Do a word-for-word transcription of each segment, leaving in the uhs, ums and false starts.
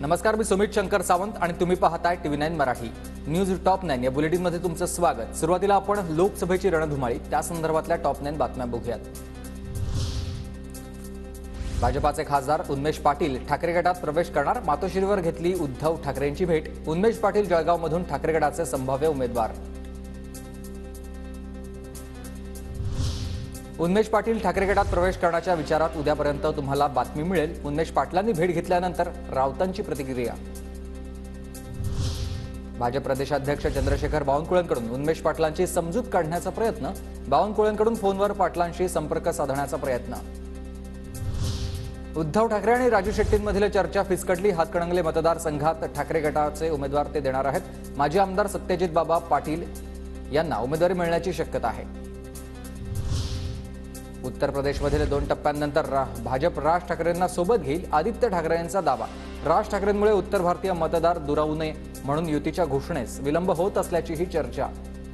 नमस्कार, मी सुमित शंकर सावंत आणि तुम्ही पाहताय TV nine Marathi news top nine या बुलेटिन मध्ये तुमचं स्वागत। सुरुवातीला आपण लोकसभेची रणधुमाळी त्या संदर्भातल्या टॉप नाईन बातम्या बघूयात। भाजपाचे खासदार उन्मेष पाटील ठाकरे गटात प्रवेश करणार, मातोश्रीवर घेतली उद्धव ठाकरेंची भेट। उन्मेष पाटील जळगावमधून ठाकरे गटाचे संभाव्य उमेदवार। उन्मेष पाटील ठाकरे गटात प्रवेश करण्याच्या विचारात उद्यापर्यंत तुम्हाला बातमी मिळेल। उन्मेष पाटलांनी भेट घेतल्यानंतर राऊतांची प्रतिक्रिया। भाजप प्रदेशाध्यक्ष चंद्रशेखर बावनकुळेंकडून उन्मेष पाटलांची समजूत काढण्याचा प्रयत्न। बावनकुळेंकडून फोनवर पाटलांशी संपर्क साधण्याचा प्रयत्न। उद्धव ठाकरे आणि राजू शेट्टींमधील चर्चा फिसकटली। हातकणंगले मतदारसंघात ठाकरे गटाचे उमेदवार ते देणार आहेत। माजी आमदार सत्यजित बाबा पाटील यांना उमेदवारी मिळण्याची शक्यता आहे। उत्तर प्रदेशमधील दोन टप्प्यांनंतर भाजप राज ठाकरेंना सोबत घेईल, आदित्य ठाकरे यांचा दावा। राज ठाकरेंमुळे उत्तर भारतीय मतदार दुरावू नये म्हणून युतीच्या घोषणेस विलंब होत असल्याची ही चर्चा।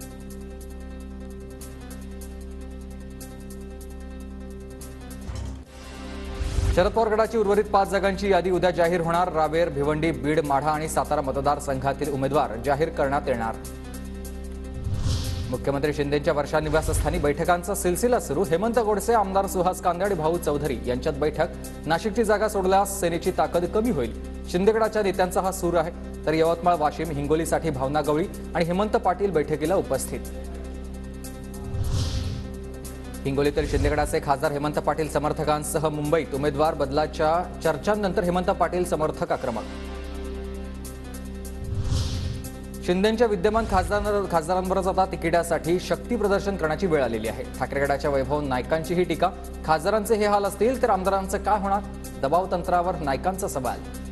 शरद पवार गटाची उर्वरित पाच जागांची यादी उद्या जाहीर होणार। रावेर, भिवंडी, बीड, माढा आणि सातारा मतदारसंघातील उमेदवार जाहीर करण्यात येणार। मुख्यमंत्री शिंदेंच्या वर्षा निवासस्थानी बैठकांचा सिलसिला सुरू। हेमंत गोडसे, आमदार सुहास कांदे आणि भाऊ चौधरी यांच्यात बैठक। नाशिकची जागा सोडल्यास सेनेची ताकद कमी होईल, शिंदेगडाच्या नेत्यांचा हा सूर आहे। तर यवतमाळ, वाशिम, हिंगोलीसाठी भावना गवळी आणि हेमंत पाटील बैठकीला उपस्थित। हिंगोलीतील शिंदेगडाचे खासदार हेमंत पाटील समर्थकांसह मुंबईत उमेदवार बदलाच्या चर्चांनंतर हेमंत पाटील समर्थक आक्रमक। शिंदेंच्या विद्यमान खासदार खासदारांवरच आता तिकिटासाठी शक्ती प्रदर्शन करण्याची वेळ आलेली आहे। ठाकरे गटाच्या वैभव नाईकांची ही टीका। खासदारांचे हे हाल असतील तर आमदारांचं काय होणार? दबाव तंत्रावर नाईकांचा सवाल।